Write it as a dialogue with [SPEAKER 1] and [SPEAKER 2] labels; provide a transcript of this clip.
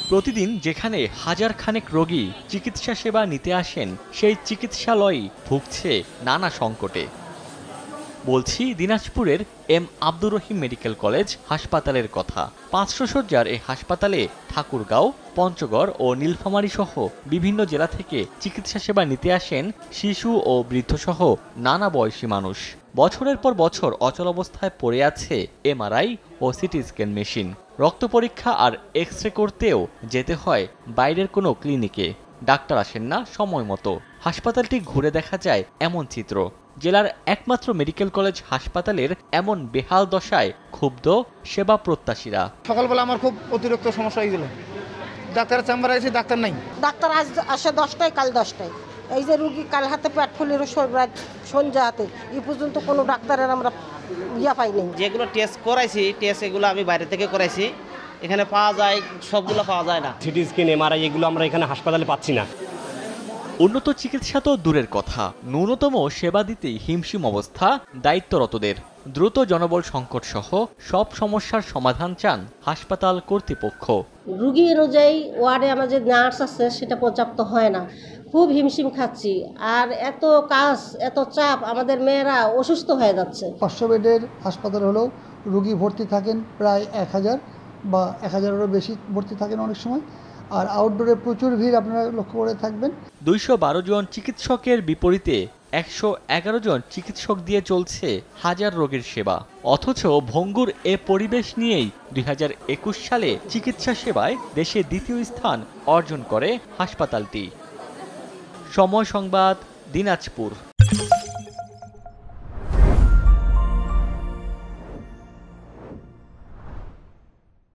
[SPEAKER 1] প্রতিদিন যেখানে হাজার খানেক রোগী চিকিৎসা সেবা নিতে আসেন, সেই চিকিৎসালয়ই ভুগছে নানা সংকটে। বলছি দিনাজপুরের M Abdur Rahim medical college হাসপাতালের কথা। 500 শয্যার এই হাসপাতালে ঠাকুরগাঁও, পঞ্চগড় ও নীলফামারী সহ বিভিন্ন জেলা থেকে চিকিৎসা সেবা নিতে আসেন শিশু ও বৃদ্ধসহ নানা বয়সী মানুষ। বছরের পর বছর অচল অবস্থায় পড়ে আছে এমআরআই ও সিটি স্ক্যান মেশিন। রক্ত পরীক্ষা আর এক্স রে করতেও যেতে হয় বাইরের কোনো ক্লিনিকে। ডাক্তার আসেন না সময় মতো। হাসপাতালটি ঘুরে দেখা যায় এমন চিত্র। জেলার একমাত্র মেডিকেল কলেজ হাসপাতালের এমন বেহাল দশায় ক্ষুব্ধ সেবা প্রত্যাশীরা।
[SPEAKER 2] সকালবেলা আমার খুব অতিরিক্ত সমস্যা হয়ে গেল। ডাক্তারের চেম্বারে এসে ডাক্তার নাই।
[SPEAKER 3] ডাক্তার আজ আসে 10টায়, কাল 10টায়। এই যে রুগী কাল হাতে পেট ফুলের সন্ধ্যা হাতে এই পর্যন্ত কোনো ডাক্তারের আমরা পাই নাই।
[SPEAKER 4] যেগুলো টেস্ট করাইছি, এগুলো আমি বাইরে থেকে করাইছি। এখানে পাওয়া যায়, সবগুলো পাওয়া যায় না।
[SPEAKER 5] সিটি স্ক্যান, এমআরআই এগুলো আমরা এখানে হাসপাতালে পাচ্ছি না।
[SPEAKER 1] উন্নত চিকিৎসা তো দূরের কথা, ন্যূনতম সেবা দিতেই হিমশিম অবস্থা দায়িত্বরতদের। দ্রুত জনবল সংকট সহ সব সমস্যার সমাধান চান হাসপাতাল কর্তৃপক্ষ।
[SPEAKER 3] রুগী অনুযায়ী ওয়ার্ডে আমাদের নার্স আছে, সেটা পর্যাপ্ত হয় না। খুব হিমশিম খাচ্ছি। আর এত কাজ, এত চাপ, আমাদের মেয়েরা অসুস্থ হয়ে যাচ্ছে।
[SPEAKER 6] 500 বেডের হাসপাতাল হলেও রুগী ভর্তি থাকেন প্রায় 1000 বা 1000-এরও বেশি ভর্তি থাকেন অনেক সময়। আর আউটডোরে প্রচুর ভিড়, আপনারা লক্ষ্য করে থাকবেন।
[SPEAKER 1] 212 জন চিকিৎসকের বিপরীতে 111 জন চিকিৎসক দিয়ে চলছে হাজার রোগীর সেবা। অথচ ভঙ্গুর এ পরিবেশ নিয়েই 2021 সালে চিকিৎসা সেবায় দেশে দ্বিতীয় স্থান অর্জন করে হাসপাতালটি। সময় সংবাদ, দিনাজপুর।